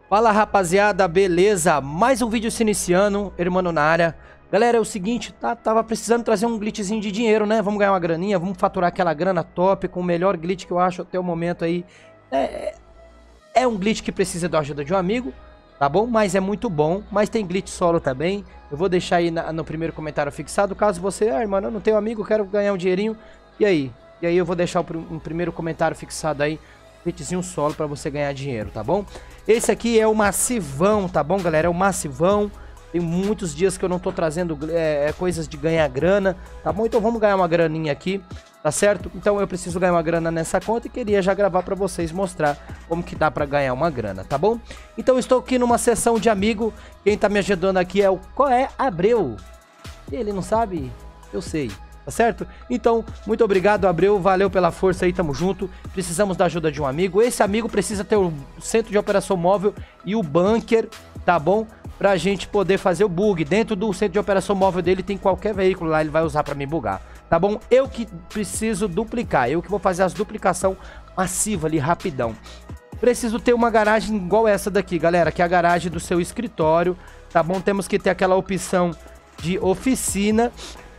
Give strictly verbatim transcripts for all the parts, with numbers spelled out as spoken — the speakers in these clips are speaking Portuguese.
Fala rapaziada, beleza? Mais um vídeo se iniciando, irmão na área. Galera, é o seguinte, tá, tava precisando trazer um glitchzinho de dinheiro, né? Vamos ganhar uma graninha, vamos faturar aquela grana top com o melhor glitch que eu acho até o momento aí. É, é um glitch que precisa da ajuda de um amigo, tá bom? Mas é muito bom, mas tem glitch solo também. Eu vou deixar aí na, no primeiro comentário fixado, caso você, ah, irmão, eu não tenho amigo, quero ganhar um dinheirinho. E aí? E aí eu vou deixar um primeiro comentário fixado aí, glitchzinho solo pra você ganhar dinheiro, tá bom? Esse aqui é o massivão, tá bom, galera? É o massivão. Tem muitos dias que eu não tô trazendo é, coisas de ganhar grana, tá bom? Então vamos ganhar uma graninha aqui, tá certo? Então eu preciso ganhar uma grana nessa conta e queria já gravar pra vocês, mostrar como que dá pra ganhar uma grana, tá bom? Então eu estou aqui numa sessão de amigo. Quem tá me ajudando aqui é o Coé Abreu. Ele não sabe? Eu sei. Tá certo? Então, muito obrigado, Abreu, valeu pela força aí, tamo junto. Precisamos da ajuda de um amigo. Esse amigo precisa ter o centro de operação móvel e o bunker, tá bom? Pra gente poder fazer o bug. Dentro do centro de operação móvel dele tem qualquer veículo lá, ele vai usar pra me bugar, tá bom? Eu que preciso duplicar, eu que vou fazer as duplicação massiva ali, rapidão. Preciso ter uma garagem igual essa daqui, galera, que é a garagem do seu escritório, tá bom? Temos que ter aquela opção de oficina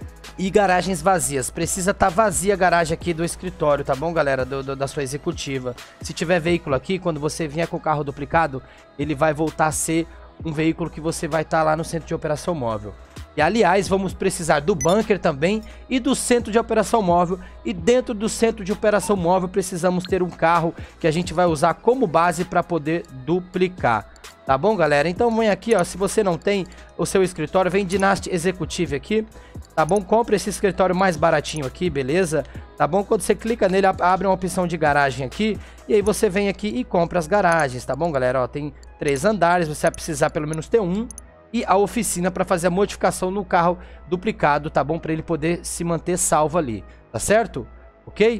e garagens vazias. Precisa estar tá vazia a garagem aqui do escritório, tá bom, galera? Do, do, da sua executiva. Se tiver veículo aqui, quando você vier com o carro duplicado, ele vai voltar a ser um veículo que você vai estar tá lá no centro de operação móvel. E, aliás, vamos precisar do bunker também e do centro de operação móvel. E dentro do centro de operação móvel, precisamos ter um carro que a gente vai usar como base para poder duplicar. Tá bom, galera? Então vem aqui, ó, se você não tem o seu escritório, vem Dynasty Executive aqui, tá bom? Compre esse escritório mais baratinho aqui, beleza? Tá bom? Quando você clica nele, abre uma opção de garagem aqui, e aí você vem aqui e compra as garagens, tá bom, galera? Ó, tem três andares, você vai precisar pelo menos ter um, e a oficina para fazer a modificação no carro duplicado, tá bom? Para ele poder se manter salvo ali, tá certo? Ok?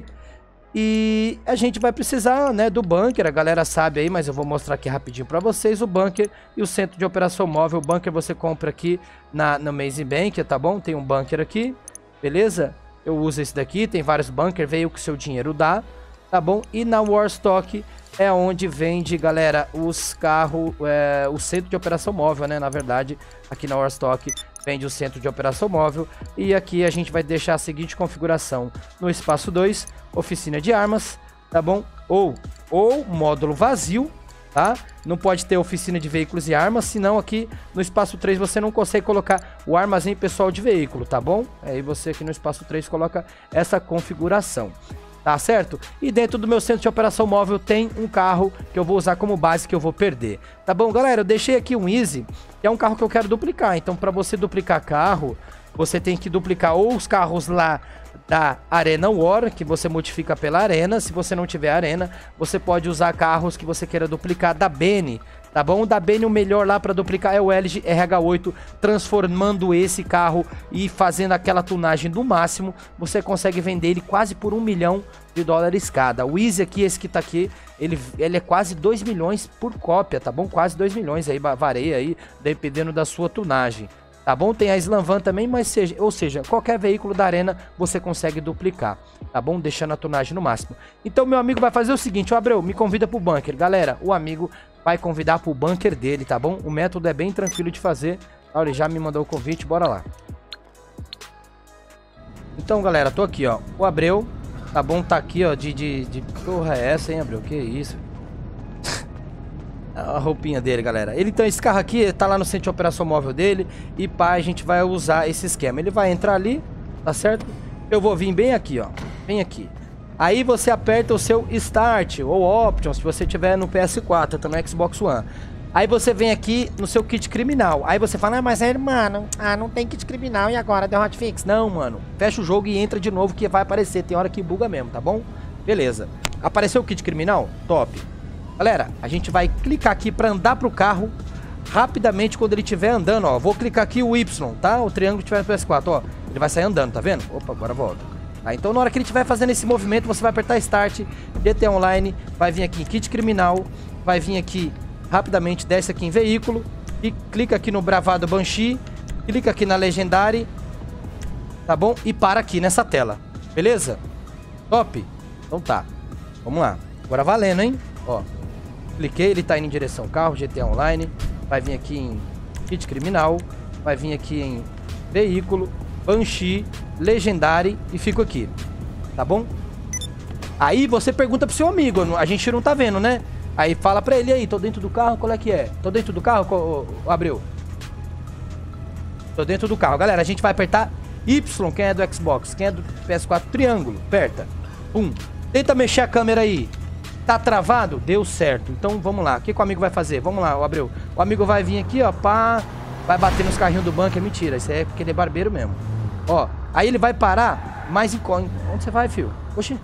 E a gente vai precisar, né, do bunker, a galera sabe aí, mas eu vou mostrar aqui rapidinho para vocês o bunker e o centro de operação móvel. O bunker você compra aqui na, no Amazing Bank, tá bom? Tem um bunker aqui, beleza? Eu uso esse daqui, tem vários bunkers, veio o que o seu dinheiro dá, tá bom? E na Warstock é onde vende, galera, os carros, é, o centro de operação móvel, né? Na verdade, aqui na Warstock vende o centro de operação móvel. E aqui a gente vai deixar a seguinte configuração: no espaço dois, oficina de armas, tá bom? Ou, ou módulo vazio, tá? Não pode ter oficina de veículos e armas, senão aqui no espaço três você não consegue colocar o armazém pessoal de veículo, tá bom? Aí você aqui no espaço três coloca essa configuração. Tá certo? E dentro do meu centro de operação móvel tem um carro que eu vou usar como base, que eu vou perder. Tá bom, galera? Eu deixei aqui um Easy, que é um carro que eu quero duplicar. Então, para você duplicar carro, você tem que duplicar ou os carros lá da Arena War, que você modifica pela arena. Se você não tiver arena, você pode usar carros que você queira duplicar da Bene. Tá bom? O da Bene, o melhor lá para duplicar é o L G R H oito, transformando esse carro e fazendo aquela tunagem do máximo, você consegue vender ele quase por um milhão de dólares cada. O Easy aqui, esse que tá aqui, ele, ele é quase dois milhões por cópia, tá bom? Quase dois milhões aí, vareia aí, dependendo da sua tunagem. Tá bom? Tem a Slamvan também, mas seja, ou seja, qualquer veículo da arena você consegue duplicar, tá bom? Deixando a tunagem no máximo. Então meu amigo vai fazer o seguinte: ó, Abreu, me convida pro bunker. Galera, o amigo vai convidar pro bunker dele, tá bom? O método é bem tranquilo de fazer. Olha, ele já me mandou o convite, bora lá. Então, galera, tô aqui, ó. O Abreu, tá bom? Tá aqui, ó, de... de, de... Porra é essa, hein, Abreu? Que isso? A roupinha dele, galera. Ele, então, esse carro aqui tá lá no centro de operação móvel dele. E pá, a gente vai usar esse esquema. Ele vai entrar ali, tá certo? Eu vou vir bem aqui, ó. Bem aqui. Aí você aperta o seu Start ou Options, se você tiver no P S quatro, tá no Xbox One. Aí você vem aqui no seu kit criminal. Aí você fala, ah, mas aí, mano, ah, não tem kit criminal e agora deu hotfix? Não, mano. Fecha o jogo e entra de novo que vai aparecer. Tem hora que buga mesmo, tá bom? Beleza. Apareceu o kit criminal? Top. Galera, a gente vai clicar aqui pra andar pro carro rapidamente quando ele estiver andando, ó. Vou clicar aqui o Y, tá? O triângulo que tiver no P S quatro, ó. Ele vai sair andando, tá vendo? Opa, agora volta. Tá, então na hora que ele estiver fazendo esse movimento, você vai apertar Start, D T Online, vai vir aqui em Kit Criminal, vai vir aqui rapidamente, desce aqui em Veículo, e clica aqui no Bravado Banshee, clica aqui na Legendary, tá bom? E para aqui nessa tela, beleza? Top? Então tá, vamos lá. Agora valendo, hein? Ó. Cliquei, ele tá indo em direção ao carro, G T A Online. Vai vir aqui em kit criminal. Vai vir aqui em veículo, Banshee, Legendary e fico aqui. Tá bom? Aí você pergunta pro seu amigo, a gente não tá vendo, né? Aí fala pra ele, aí, tô dentro do carro, qual é que é? Tô dentro do carro, ô, ô, Abreu? Tô dentro do carro. Galera, a gente vai apertar Y, quem é do Xbox, quem é do P S quatro, triângulo, aperta. Pum. Tenta mexer a câmera aí. Tá travado? Deu certo. Então vamos lá. O que, que o amigo vai fazer? Vamos lá, o Abreu. O amigo vai vir aqui, ó, pá. Vai bater nos carrinhos do banco. É mentira. Isso é porque ele é barbeiro mesmo. Ó. Aí ele vai parar mais em... Onde você vai, filho? Oxi.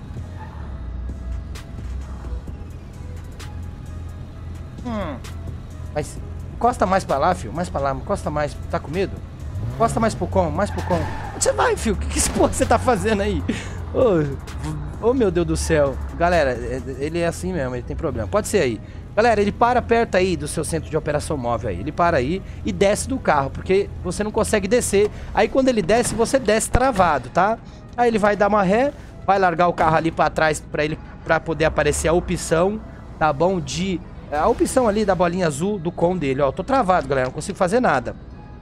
Hum. Mas encosta mais pra lá, filho. Mais pra lá. Encosta mais. Tá com medo? Encosta mais pro com. Mais pro com. Onde você vai, filho? O que, que esse porra você tá fazendo aí? Ô, oh, meu Deus do céu. Galera, ele é assim mesmo, ele tem problema. Pode ser aí. Galera, ele para perto aí do seu centro de operação móvel aí. Ele para aí e desce do carro, porque você não consegue descer. Aí quando ele desce, você desce travado, tá? Aí ele vai dar uma ré, vai largar o carro ali pra trás pra ele pra poder aparecer a opção, tá bom? De... A opção ali da bolinha azul do com dele, ó. Tô travado, galera, não consigo fazer nada.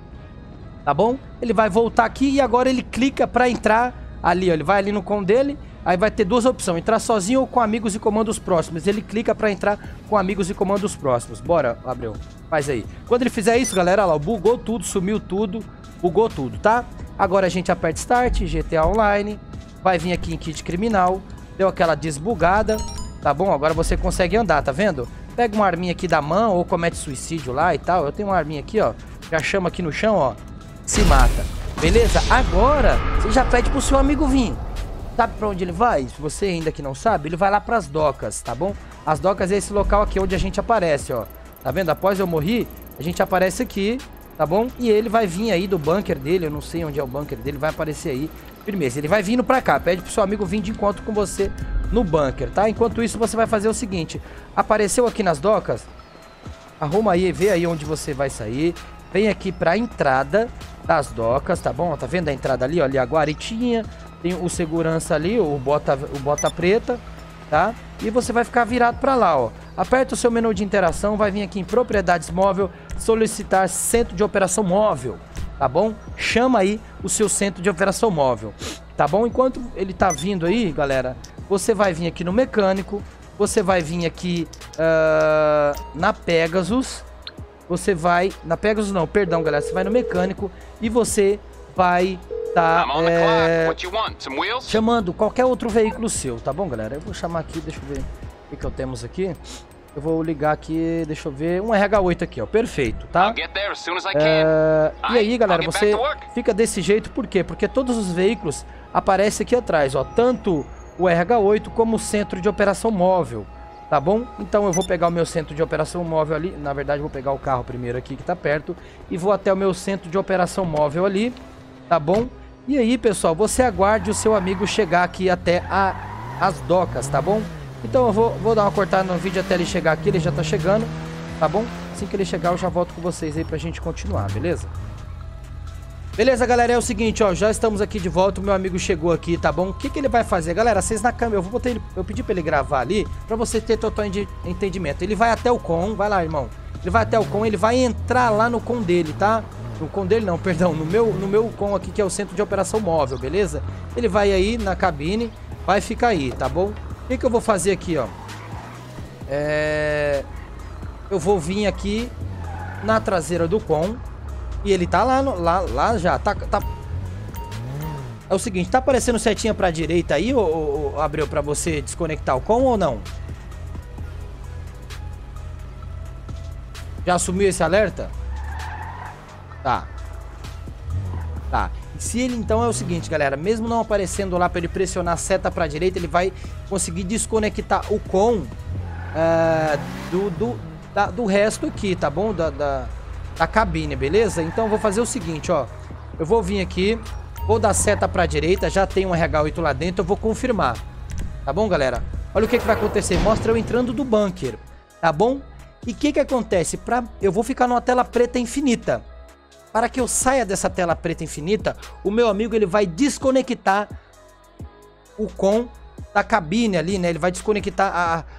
Tá bom? Ele vai voltar aqui e agora ele clica pra entrar ali, ó. Ele vai ali no com dele. Aí vai ter duas opções, entrar sozinho ou com amigos e comandos próximos. Ele clica pra entrar com amigos e comandos próximos. Bora, Abreu, faz aí. Quando ele fizer isso, galera, olha lá, bugou tudo, sumiu tudo, bugou tudo, tá? Agora a gente aperta Start, G T A Online, vai vir aqui em Kit Criminal, deu aquela desbugada, tá bom? Agora você consegue andar, tá vendo? Pega uma arminha aqui da mão ou comete suicídio lá e tal. Eu tenho uma arminha aqui, ó, já chama aqui no chão, ó, se mata. Beleza? Agora você já pede pro seu amigo vir. Sabe pra onde ele vai? Se você ainda que não sabe, ele vai lá pras docas, tá bom? As docas é esse local aqui onde a gente aparece, ó. Tá vendo? Após eu morrer, a gente aparece aqui, tá bom? E ele vai vir aí do bunker dele, eu não sei onde é o bunker dele, vai aparecer aí. Firmeza, ele vai vindo pra cá, pede pro seu amigo vir de encontro com você no bunker, tá? Enquanto isso, você vai fazer o seguinte. Apareceu aqui nas docas, arruma aí, vê aí onde você vai sair. Vem aqui pra entrada das docas, tá bom? Tá vendo a entrada ali, ó, ali a guaritinha. Tem o segurança ali, o bota, o bota preta, tá? E você vai ficar virado pra lá, ó. Aperta o seu menu de interação, vai vir aqui em propriedades móvel, solicitar centro de operação móvel, tá bom? Chama aí o seu centro de operação móvel, tá bom? Enquanto ele tá vindo aí, galera, você vai vir aqui no mecânico, você vai vir aqui uh, na Pegasus, você vai... Na Pegasus não, perdão, galera, você vai no mecânico e você vai... Tá, é... chamando qualquer outro veículo seu, tá bom, galera? Eu vou chamar aqui, deixa eu ver o que, que eu temos aqui. Eu vou ligar aqui, deixa eu ver, um R H oito aqui, ó, perfeito, tá? É... E aí, galera, você fica desse jeito, por quê? Porque todos os veículos aparecem aqui atrás, ó, tanto o R H oito como o centro de operação móvel, tá bom? Então eu vou pegar o meu centro de operação móvel ali, na verdade eu vou pegar o carro primeiro aqui que tá perto e vou até o meu centro de operação móvel ali, tá bom? E aí, pessoal, você aguarde o seu amigo chegar aqui até a, as docas, tá bom? Então eu vou, vou dar uma cortada no vídeo até ele chegar aqui, ele já tá chegando, tá bom? Assim que ele chegar eu já volto com vocês aí pra gente continuar, beleza? Beleza, galera, é o seguinte, ó, já estamos aqui de volta, o meu amigo chegou aqui, tá bom? O que que ele vai fazer? Galera, vocês na câmera, eu vou botar ele, eu pedi pra ele gravar ali, pra você ter total entendimento. Ele vai até o com, vai lá, irmão. Ele vai até o com, ele vai entrar lá no com dele, tá? No com dele não, perdão, no meu, no meu com aqui que é o centro de operação móvel, beleza? Ele vai aí na cabine, vai ficar aí, tá bom? O que que eu vou fazer aqui, ó? É... Eu vou vir aqui na traseira do com e ele tá lá, no, lá, lá já, tá, tá... É o seguinte, tá aparecendo setinha pra direita aí, ô, ô, ô, Abreu, pra você desconectar o com ou não? Já assumiu esse alerta? Tá. Tá. Se ele então é o seguinte, galera, mesmo não aparecendo lá para ele pressionar a seta para a direita, ele vai conseguir desconectar o com uh, do, do, da, do resto aqui, tá bom? Da, da, da cabine, beleza? Então eu vou fazer o seguinte, ó. Eu vou vir aqui, vou dar seta para a direita, já tem um R H oito lá dentro, eu vou confirmar. Tá bom, galera? Olha o que, que vai acontecer. Mostra eu entrando do bunker, tá bom? E o que que acontece? Pra, eu vou ficar numa tela preta infinita. Para que eu saia dessa tela preta infinita, o meu amigo ele vai desconectar o com da cabine ali, né? Ele vai desconectar a,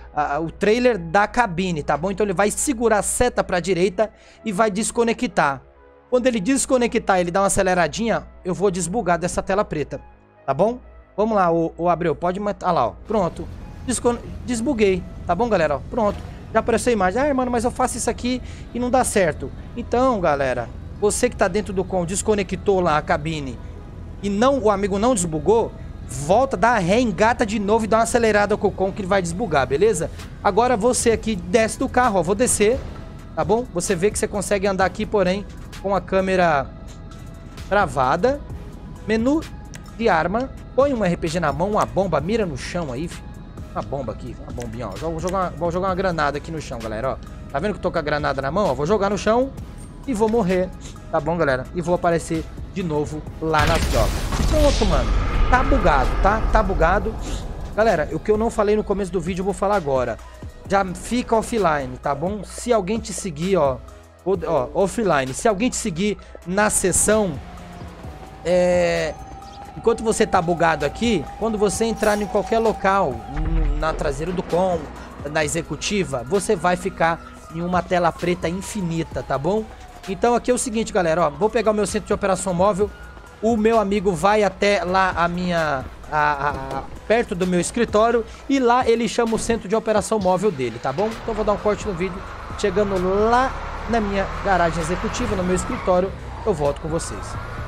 a, o trailer da cabine, tá bom? Então ele vai segurar a seta pra direita e vai desconectar. Quando ele desconectar, ele dá uma aceleradinha, eu vou desbugar dessa tela preta, tá bom? Vamos lá, o, o Abreu, pode matar, ah lá, ó, pronto. Descon... Desbuguei, tá bom, galera? Ó, pronto, já apareceu a imagem. Ah, mano, mas eu faço isso aqui e não dá certo. Então, galera, você que tá dentro do com, desconectou lá a cabine e não, o amigo não desbugou, volta, dá a ré, engata de novo e dá uma acelerada com o com que ele vai desbugar, beleza? Agora você aqui desce do carro, ó, vou descer, tá bom? Você vê que você consegue andar aqui, porém, com a câmera travada. Menu de arma, põe um R P G na mão, uma bomba, mira no chão aí, filho. Uma bomba aqui, uma bombinha, ó. Vou jogar uma, vou jogar uma granada aqui no chão, galera, ó. Tá vendo que eu tô com a granada na mão, ó? Vou jogar no chão e vou morrer, tá bom, galera? E vou aparecer de novo lá nas drogas. Pronto, mano. Tá bugado, tá? Tá bugado. Galera, o que eu não falei no começo do vídeo, eu vou falar agora. Já fica offline, tá bom? Se alguém te seguir, ó, ó, offline. Se alguém te seguir na sessão, é... enquanto você tá bugado aqui, quando você entrar em qualquer local, na traseira do com, na executiva, você vai ficar em uma tela preta infinita, tá bom? Então aqui é o seguinte, galera, ó, vou pegar o meu centro de operação móvel, o meu amigo vai até lá a minha, a, a, perto do meu escritório, e lá ele chama o centro de operação móvel dele, tá bom? Então vou dar um corte no vídeo, chegando lá na minha garagem executiva, no meu escritório, eu volto com vocês.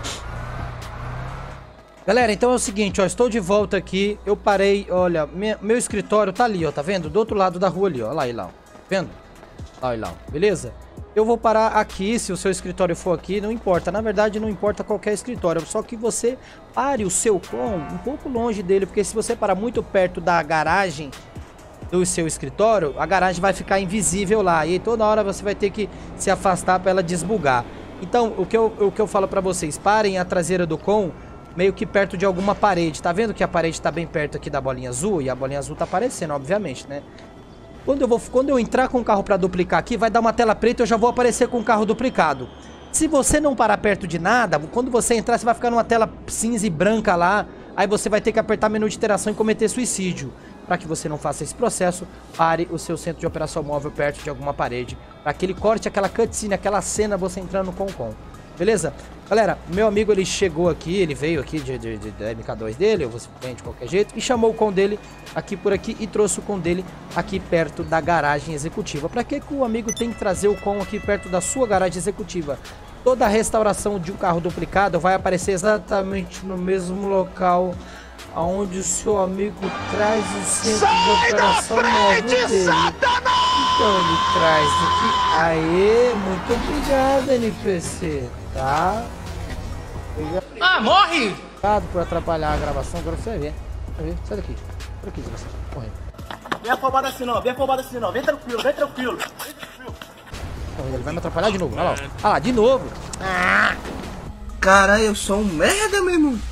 Galera, então é o seguinte, ó, estou de volta aqui, eu parei, olha, minha, meu escritório tá ali, ó, tá vendo? Do outro lado da rua ali, ó, lá e lá, ó, vendo? Lá e lá, beleza? Eu vou parar aqui, se o seu escritório for aqui, não importa, na verdade não importa qualquer escritório, só que você pare o seu com um pouco longe dele, porque se você parar muito perto da garagem do seu escritório, a garagem vai ficar invisível lá, e toda hora você vai ter que se afastar para ela desbugar. Então, o que eu, o que eu falo para vocês, parem a traseira do com meio que perto de alguma parede. Tá vendo que a parede tá bem perto aqui da bolinha azul? E a bolinha azul tá aparecendo, obviamente, né? Quando eu, vou, quando eu entrar com o carro pra duplicar aqui, vai dar uma tela preta e eu já vou aparecer com o carro duplicado. Se você não parar perto de nada, quando você entrar, você vai ficar numa tela cinza e branca lá. Aí você vai ter que apertar menu de interação e cometer suicídio. Para que você não faça esse processo, pare o seu centro de operação móvel perto de alguma parede. Para que ele corte aquela cutscene, aquela cena você entrando com o com. Beleza? Galera, meu amigo ele chegou aqui, ele veio aqui de, de, de, de M K dois dele, ou você vem de qualquer jeito, e chamou o com dele aqui por aqui e trouxe o com dele aqui perto da garagem executiva. Para que que o amigo tem que trazer o com aqui perto da sua garagem executiva? Toda a restauração de um carro duplicado vai aparecer exatamente no mesmo local aonde o seu amigo traz o centro de operação móvel dele. Então ele traz aqui. Aê, muito obrigado, N P C, tá? Obrigado. Ah, morre! Obrigado por atrapalhar a gravação, agora você vai ver. Vai ver, sai daqui. Por aqui, você. Corre. Vem afobado assim não, vem afobado assim não, vem tranquilo, vem tranquilo. Vem tranquilo. Ele vai me atrapalhar de novo, olha lá. Ah lá, de novo. Ah. Caralho, eu sou um merda, meu irmão.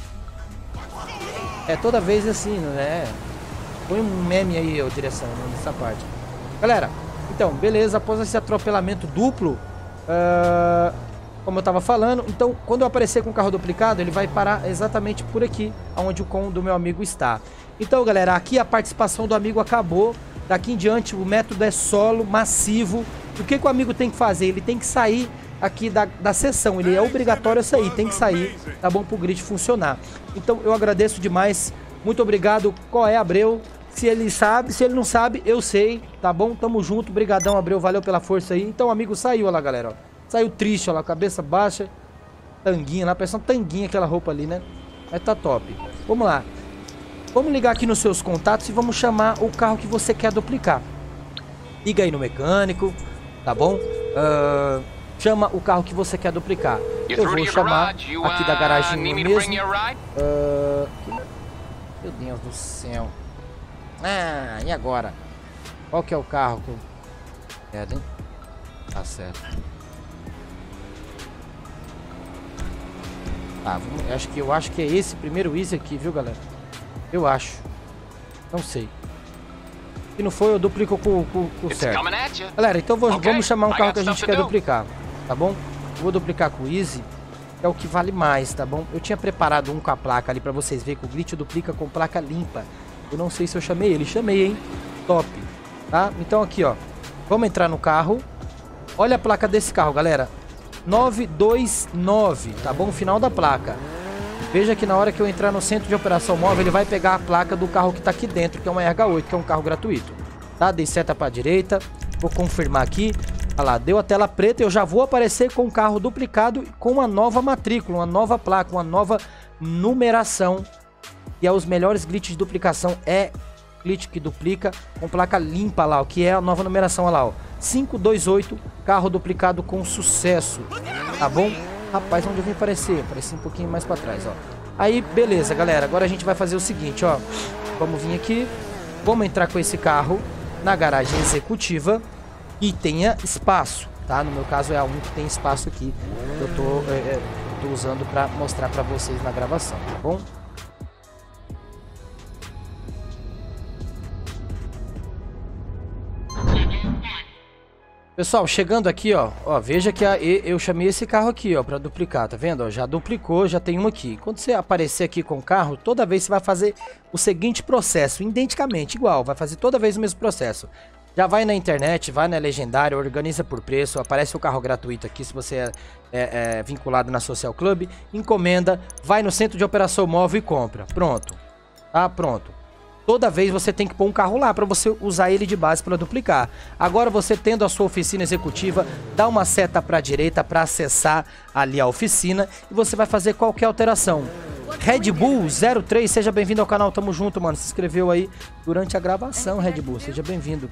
É toda vez assim, né? Põe um meme aí, ó, direção, nessa parte. Galera, então, beleza, após esse atropelamento duplo, uh, como eu tava falando, então, quando eu aparecer com o carro duplicado, ele vai parar exatamente por aqui, onde o com do meu amigo está. Então, galera, aqui a participação do amigo acabou. Daqui em diante, o método é solo, massivo. O que que o amigo tem que fazer? Ele tem que sair aqui da, da sessão, ele é obrigatório sair, tem que sair, tá bom, pro grid funcionar. Então eu agradeço demais, muito obrigado. Qual é, Abreu? Se ele sabe, se ele não sabe, eu sei, tá bom? Tamo junto, brigadão, Abreu, valeu pela força aí. Então o amigo saiu, olha lá, galera, ó. Saiu triste, olha lá, cabeça baixa, tanguinha lá, parece uma tanguinha aquela roupa ali, né? Mas tá top. Vamos lá, vamos ligar aqui nos seus contatos e vamos chamar o carro que você quer duplicar. Liga aí no mecânico, tá bom? Uh... Chama o carro que você quer duplicar. Eu vou chamar aqui da garagem mesmo. Uh, meu Deus do céu. Ah, e agora? Qual que é o carro que eu quero, hein? Tá certo. Tá, vamos, eu acho que eu acho que é esse primeiro Easy aqui, viu, galera? Eu acho. Não sei. Se não for, eu duplico com, com, com o certo. Galera, então vou, okay. vamos chamar um carro que a gente quer duplicar. Tá bom? Eu vou duplicar com o Easy, é o que vale mais, tá bom? Eu tinha preparado um com a placa ali pra vocês verem que o glitch duplica com placa limpa. Eu não sei se eu chamei ele, chamei, hein? Top. tá? Então aqui, ó, vamos entrar no carro. Olha a placa desse carro, galera. nove dois nove, tá bom? Final da placa. Veja que na hora que eu entrar no centro de operação móvel, ele vai pegar a placa do carro que tá aqui dentro, que é uma R H oito, que é um carro gratuito, tá? Dei seta pra direita, vou confirmar aqui. Olha lá, deu a tela preta, eu já vou aparecer com o carro duplicado com uma nova matrícula, uma nova placa, uma nova numeração. E é os melhores glitches de duplicação, é glitch que duplica com placa limpa lá, o que é a nova numeração, olha lá, ó. cinco dois oito, carro duplicado com sucesso, tá bom? Rapaz, onde eu vim aparecer? Apareci um pouquinho mais pra trás, ó. Aí, beleza, galera, agora a gente vai fazer o seguinte, ó. Vamos vir aqui, vamos entrar com esse carro na garagem executiva e tenha espaço, tá? No meu caso é a um que tem espaço aqui, que eu tô, é, é, tô usando pra mostrar pra vocês na gravação, tá bom? Pessoal, chegando aqui, ó, ó, veja que a, eu chamei esse carro aqui, ó, para duplicar, tá vendo? Ó, já duplicou, já tem um aqui. Quando você aparecer aqui com o carro, toda vez você vai fazer o seguinte processo, identicamente, igual, vai fazer toda vez o mesmo processo. Já vai na internet, vai na Legendária, organiza por preço, aparece o carro gratuito aqui se você é, é, é vinculado na Social Club, encomenda, vai no centro de operação móvel e compra. Pronto, tá? Pronto. Toda vez você tem que pôr um carro lá para você usar ele de base para duplicar. Agora você tendo a sua oficina executiva, dá uma seta para a direita para acessar ali a oficina e você vai fazer qualquer alteração. Red Bull zero três, seja bem-vindo ao canal, tamo junto, mano. Se inscreveu aí durante a gravação, Red Bull, seja bem-vindo.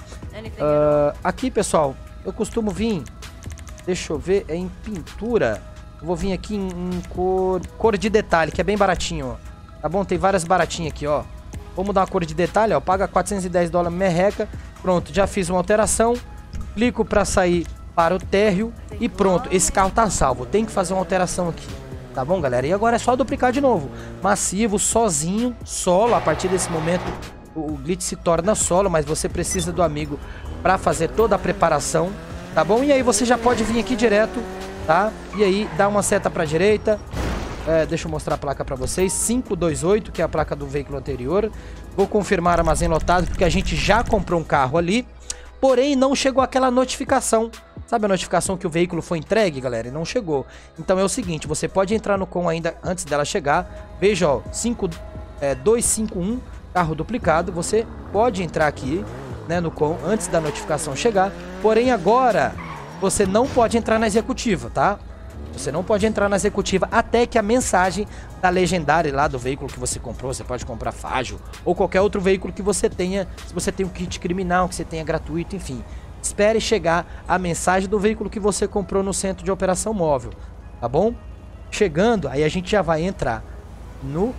Uh, aqui, pessoal, eu costumo vir, deixa eu ver, é em pintura. Eu vou vir aqui em, em cor, cor de detalhe, que é bem baratinho, ó. Tá bom? Tem várias baratinhas aqui, ó. Vamos dar uma cor de detalhe, ó, paga quatrocentos e dez dólares merreca, pronto, já fiz uma alteração, clico para sair para o térreo e pronto, esse carro tá salvo, tem que fazer uma alteração aqui, tá bom, galera? E agora é só duplicar de novo, massivo, sozinho, solo, a partir desse momento o, o glitch se torna solo, mas você precisa do amigo para fazer toda a preparação, tá bom? E aí você já pode vir aqui direto, tá? E aí dá uma seta para a direita. É, deixa eu mostrar a placa para vocês, cinco dois oito, que é a placa do veículo anterior. Vou confirmar armazém lotado, porque a gente já comprou um carro ali, porém não chegou aquela notificação. Sabe a notificação que o veículo foi entregue, galera? E não chegou. Então é o seguinte, você pode entrar no com ainda antes dela chegar. Veja, ó, cinco dois cinco um, carro duplicado. Você pode entrar aqui, né, no com antes da notificação chegar. Porém agora você não pode entrar na executiva, tá? Você não pode entrar na executiva até que a mensagem da Legendária lá do veículo que você comprou, você pode comprar Fágio ou qualquer outro veículo que você tenha, se você tem um kit criminal, que você tenha gratuito, enfim. Espere chegar a mensagem do veículo que você comprou no centro de operação móvel, tá bom? Chegando, aí a gente já vai entrar no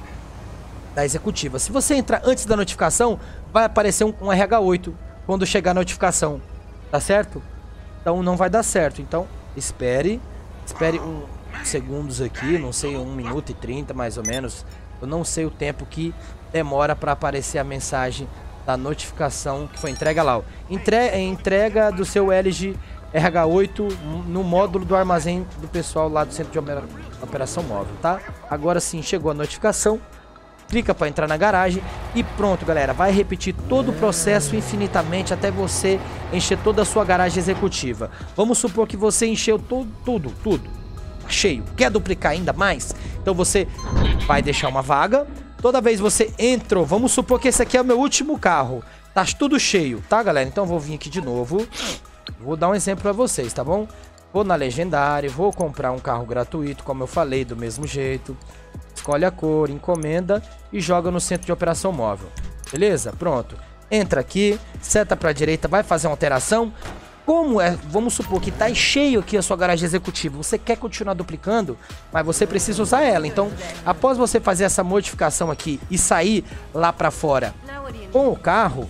da executiva. Se você entrar antes da notificação, vai aparecer um, um R H oito quando chegar a notificação, tá certo? Então não vai dar certo, então espere. Espere um segundos aqui, não sei, um minuto e trinta mais ou menos. Eu não sei o tempo que demora para aparecer a mensagem da notificação que foi entrega lá. Ó. Entre, entrega do seu L G R H oito no módulo do armazém do pessoal lá do centro de operação móvel, tá? Agora sim, chegou a notificação. Clica para entrar na garagem e pronto, galera. Vai repetir todo o processo infinitamente até você encher toda a sua garagem executiva. Vamos supor que você encheu tudo, tudo, tudo. Tá cheio. Quer duplicar ainda mais? Então você vai deixar uma vaga. Toda vez você entrou, vamos supor que esse aqui é o meu último carro. Tá tudo cheio, tá, galera? Então eu vou vir aqui de novo. Vou dar um exemplo para vocês, tá bom? Vou na Legendária, vou comprar um carro gratuito, como eu falei, do mesmo jeito. Escolhe a cor, encomenda e joga no centro de operação móvel. Beleza? Pronto. Entra aqui, seta para a direita, vai fazer uma alteração. Como é, vamos supor que tá cheio aqui a sua garagem executiva, você quer continuar duplicando, mas você precisa usar ela. Então, após você fazer essa modificação aqui e sair lá para fora com o carro,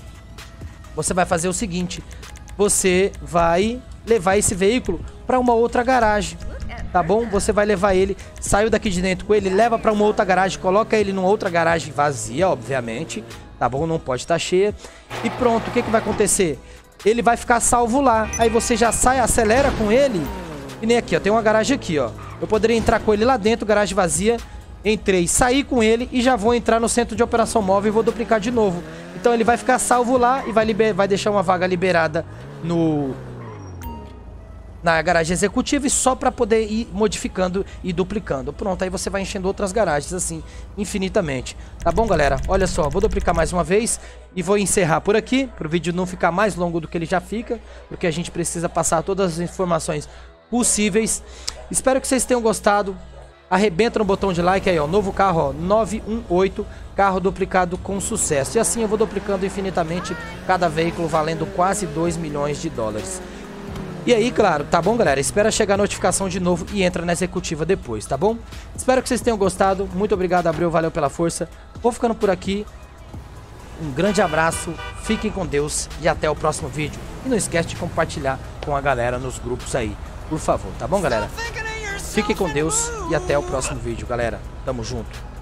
você vai fazer o seguinte, você vai levar esse veículo para uma outra garagem. Tá bom? Você vai levar ele, saiu daqui de dentro com ele, leva para uma outra garagem, coloca ele numa outra garagem vazia, obviamente, tá bom? Não pode estar cheia. E pronto, o que que vai acontecer? Ele vai ficar salvo lá, aí você já sai, acelera com ele, e nem aqui, ó, tem uma garagem aqui, ó. Eu poderia entrar com ele lá dentro, garagem vazia, entrei, saí com ele e já vou entrar no centro de operação móvel e vou duplicar de novo. Então ele vai ficar salvo lá e vai, liber, vai deixar uma vaga liberada no... na garagem executiva e só para poder ir modificando e duplicando. Pronto, aí você vai enchendo outras garagens assim, infinitamente. Tá bom, galera? Olha só, vou duplicar mais uma vez e vou encerrar por aqui, para o vídeo não ficar mais longo do que ele já fica, porque a gente precisa passar todas as informações possíveis. Espero que vocês tenham gostado. Arrebenta no botão de like aí, ó, novo carro, ó, nove um oito, carro duplicado com sucesso. E assim eu vou duplicando infinitamente cada veículo, valendo quase dois milhões de dólares. E aí, claro, tá bom, galera? Espera chegar a notificação de novo e entra na executiva depois, tá bom? Espero que vocês tenham gostado. Muito obrigado, Abreu. Valeu pela força. Vou ficando por aqui. Um grande abraço. Fiquem com Deus e até o próximo vídeo. E não esquece de compartilhar com a galera nos grupos aí, por favor, tá bom, galera? Fiquem com Deus e até o próximo vídeo, galera. Tamo junto.